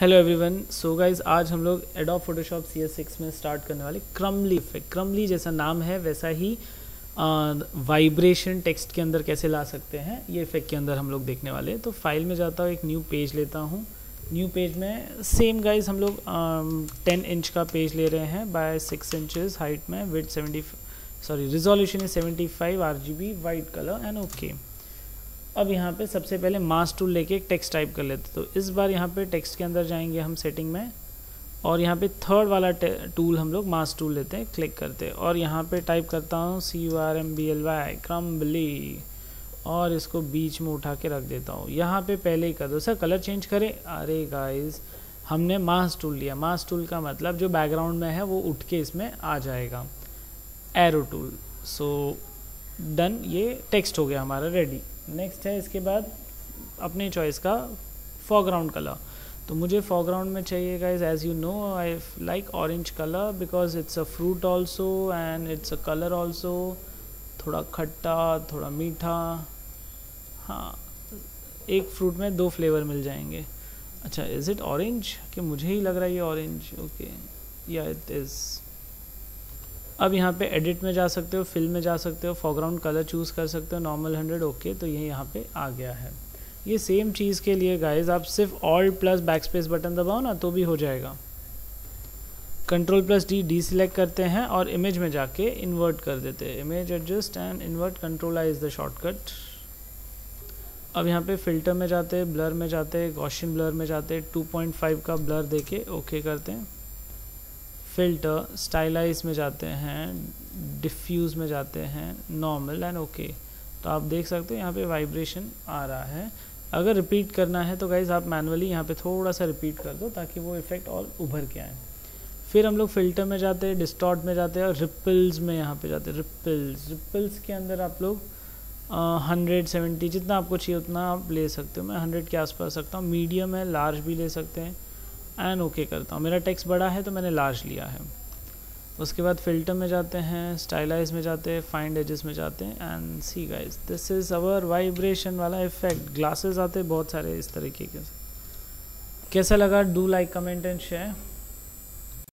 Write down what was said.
Hello everyone. So guys आज हम लोग एडोब फोटोशॉप CS6 में स्टार्ट करने वाले क्रमली इफेक्ट। क्रमली जैसा नाम है वैसा ही वाइब्रेशन टेक्स्ट के अंदर कैसे ला सकते हैं ये इफेक्ट के अंदर हम लोग देखने वाले हैं। तो फाइल में जाता हूँ, एक न्यू पेज लेता हूँ। न्यू पेज में सेम गाइज हम लोग 10 इंच का पेज ले रहे हैं बाय 6 इंचेस हाइट में, with 70 resolution is 75 RGB white colour and okay. अब यहाँ पे सबसे पहले मास्क टूल लेके एक टेक्स्ट टाइप कर लेते। तो इस बार यहाँ पे टेक्स्ट के अंदर जाएंगे हम सेटिंग में, और यहाँ पे थर्ड वाला टूल हम लोग मास्क टूल लेते हैं, क्लिक करते हैं, और यहाँ पे टाइप करता हूँ CURMBLY क्रम्बली, और इसको बीच में उठा के रख देता हूँ। यहाँ पे पहले ही कर दो सर कलर चेंज करें। अरे गाइज हमने मास्क टूल लिया, मास्क टूल का मतलब जो बैकग्राउंड में है वो उठ के इसमें आ जाएगा। एरो टूल, सो डन, ये टेक्स्ट हो गया हमारा रेडी। नेक्स्ट है इसके बाद अपने चॉइस का फोरग्राउंड कलर। तो मुझे फोरग्राउंड में चाहिए guys, as you know I like orange colour because it's a fruit also and it's a colour also. थोड़ा खट्टा थोड़ा मीठा, हाँ एक फ्रूट में 2 फ्लेवर मिल जाएंगे। अच्छा इज़ इट ऑरेंज कि मुझे ही लग रहा है ये ऑरेंज? ओके या इट इज़। अब यहाँ पे एडिट में जा सकते हो, फिल में जा सकते हो, फोरग्राउंड कलर चूज़ कर सकते हो, नॉर्मल 100 ओके। तो ये यहाँ पे आ गया है। ये सेम चीज़ के लिए गाइज आप सिर्फ ऑल्ट प्लस बैकस्पेस बटन दबाओ ना तो भी हो जाएगा। Ctrl+D डीसिलेक्ट करते हैं और इमेज में जाके इन्वर्ट कर देते हैं। Image adjust and invert, Ctrl+I is the shortcut. अब यहाँ पे फिल्टर में जाते हैं, ब्लर में जाते हैं, गॉसियन ब्लर में जाते हैं, 2.5 का ब्लर देके ओके करते हैं। फिल्टर स्टाइलाइज में जाते हैं, डिफ्यूज़ में जाते हैं, नॉर्मल एंड ओके। तो आप देख सकते हो यहाँ पे वाइब्रेशन आ रहा है। अगर रिपीट करना है तो गाइज आप मैनुअली यहाँ पे थोड़ा सा रिपीट कर दो ताकि वो इफेक्ट और उभर के आए। फिर हम लोग फिल्टर में जाते हैं, डिस्टॉर्ट में जाते हैं, और रिपल्स में यहाँ पे जाते हैं। रिपल्स के अंदर आप लोग 170 जितना आपको चाहिए उतना आप ले सकते हो। मैं 100 के आसपास रखता हूँ। मीडियम है, लार्ज भी ले सकते हैं एंड ओके करता हूँ। मेरा टेक्स्ट बड़ा है तो मैंने लार्ज लिया है। उसके बाद फिल्टर में जाते हैं, स्टाइलाइज में जाते हैं, फाइंड एजेस में जाते हैं and see guys this is our vibration वाला इफेक्ट। ग्लासेस आते हैं बहुत सारे इस तरीके के। कैसा लगा? Do like, comment and share.